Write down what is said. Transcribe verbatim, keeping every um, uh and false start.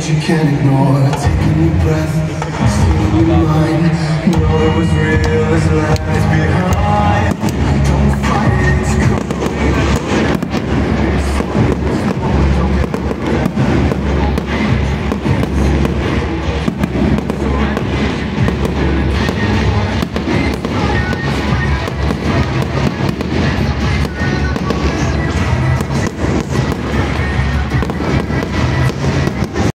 you can't ignore. Taking your breath, stealing your mind. Know it was real as life.